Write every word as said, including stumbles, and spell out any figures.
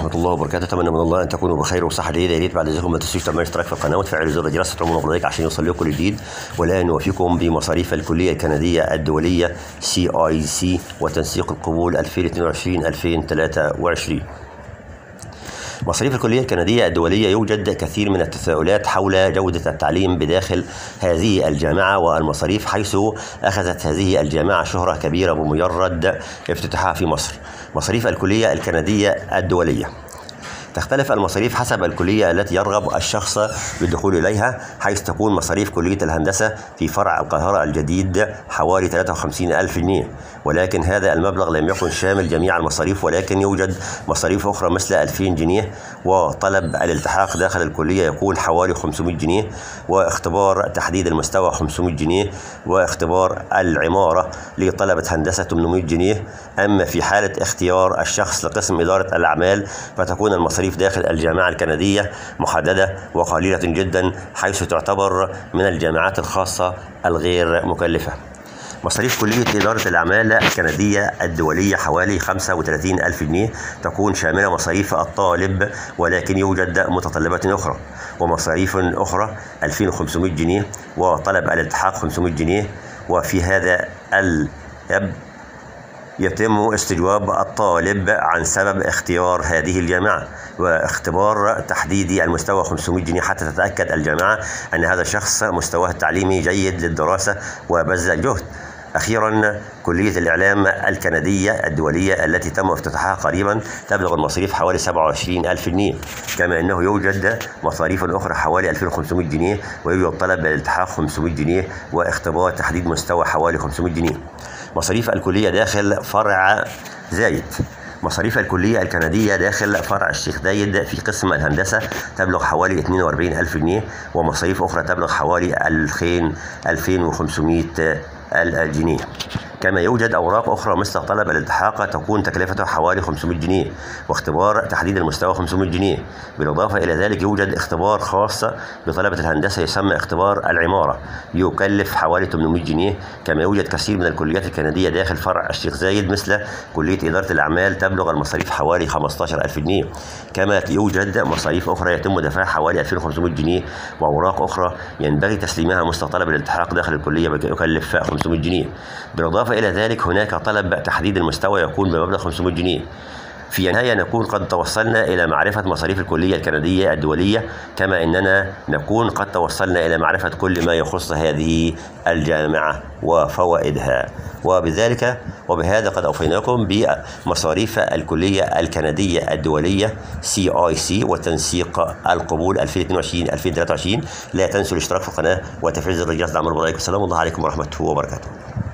ورحمة الله وبركاته. اتمنى من الله ان تكونوا بخير وصحه جيده. يا ريت بعد ذلك ما تنسوش تعملوا اشتراك في القناه وتفعلوا زر الجرس وتعملوا لايك عشان يوصل لكم الجديد. والان نوفيكم بمصاريف الكليه الكنديه الدوليه سي اي سي وتنسيق القبول ألفين واثنين وعشرين ألفين وثلاثة وعشرين. مصاريف الكلية الكندية الدولية يوجد كثير من التساؤلات حول جودة التعليم بداخل هذه الجامعة والمصاريف، حيث أخذت هذه الجامعة شهرة كبيرة بمجرد افتتاحها في مصر. مصاريف الكلية الكندية الدولية تختلف المصاريف حسب الكلية التي يرغب الشخص بالدخول إليها، حيث تكون مصاريف كلية الهندسة في فرع القاهرة الجديد حوالي ثلاثة وخمسين ألف جنيه، ولكن هذا المبلغ لم يكن شامل جميع المصاريف، ولكن يوجد مصاريف أخرى مثل ألفين جنيه، وطلب الالتحاق داخل الكلية يكون حوالي خمسمائة جنيه، واختبار تحديد المستوى خمسمائة جنيه، واختبار العمارة لطلبة هندسة ثمانمائة جنيه. أما في حالة اختيار الشخص لقسم إدارة الأعمال فتكون المصاريف داخل الجامعة الكندية محددة وقليلة جدا، حيث تعتبر من الجامعات الخاصة الغير مكلفة. مصاريف كلية إدارة الأعمال الكندية الدولية حوالي خمسة وثلاثين ألف جنيه، تكون شاملة مصاريف الطالب، ولكن يوجد متطلبات أخرى ومصاريف أخرى ألفين وخمسمائة جنيه، وطلب الالتحاق خمسمائة جنيه. وفي هذا ال يتم استجواب الطالب عن سبب اختيار هذه الجامعة، واختبار تحديد المستوى خمسمائة جنيه حتى تتأكد الجامعة أن هذا الشخص مستواه التعليمي جيد للدراسة وبذل جهد. أخيرا، كلية الإعلام الكندية الدولية التي تم افتتاحها قريبا تبلغ المصاريف حوالي سبعة وعشرين ألف جنيه، كما أنه يوجد مصاريف أخرى حوالي ألفين وخمسمائة جنيه، ويوجد طلب الالتحاق خمسمائة جنيه، واختبار تحديد مستوى حوالي خمسمائة جنيه. مصاريف الكلية داخل فرع زايد. مصاريف الكلية الكندية داخل فرع الشيخ زايد في قسم الهندسة تبلغ حوالي اثنين وأربعين ألف جنيه، ومصاريف أخرى تبلغ حوالي ألفين وخمسمائة جنيه. كما يوجد أوراق أخرى مثل طلب الالتحاق تكون تكلفته حوالي خمسمائة جنيه، واختبار تحديد المستوى خمسمائة جنيه. بالإضافة إلى ذلك يوجد اختبار خاص بطلبة الهندسة يسمى اختبار العمارة يكلف حوالي ثمانمائة جنيه. كما يوجد كثير من الكليات الكندية داخل فرع الشيخ زايد مثل كلية إدارة الأعمال تبلغ المصاريف حوالي خمسة عشر ألف جنيه. كما يوجد مصاريف أخرى يتم دفعها حوالي ألفين وخمسمائة جنيه، وأوراق أخرى ينبغي تسليمها مثل طلب الالتحاق داخل الكلية يكلف خمسمائة جنيه. بالإضافة إلى ذلك هناك طلب تحديد المستوى يكون بمبلغ خمسمائة جنيه. في النهاية نكون قد توصلنا إلى معرفة مصاريف الكلية الكندية الدولية، كما أننا نكون قد توصلنا إلى معرفة كل ما يخص هذه الجامعة وفوائدها. وبذلك وبهذا قد أوفيناكم بمصاريف الكلية الكندية الدولية سي آي سي وتنسيق القبول ألفين واثنين وعشرين ألفين وثلاثة وعشرين. لا تنسوا الاشتراك في القناة وتفعيل زر الجرس دعم اللايك. والسلام الله عليكم ورحمة الله وبركاته.